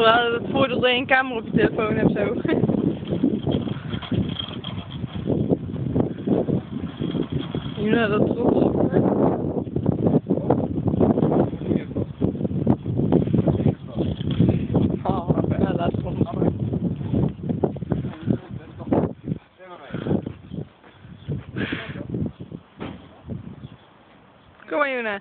het voordeel dat je een camera op je telefoon hebt zo. Ja, dat trots. Oh, ja, laat het gewoon maar. Kom maar, Juna.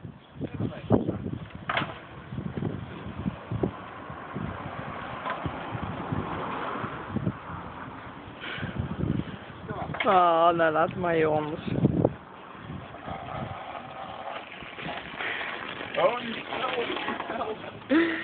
Oh, nou laat maar joh, anders. Oh, niet snel, niet snel.